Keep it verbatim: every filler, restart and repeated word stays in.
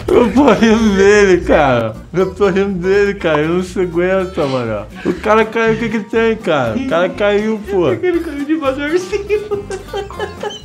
Eu tô rindo dele, cara. Eu tô rindo dele, cara. Ele não se aguenta, mano. O cara caiu, o que que tem, cara? O cara caiu, pô. Ele caiu de vasorzinho.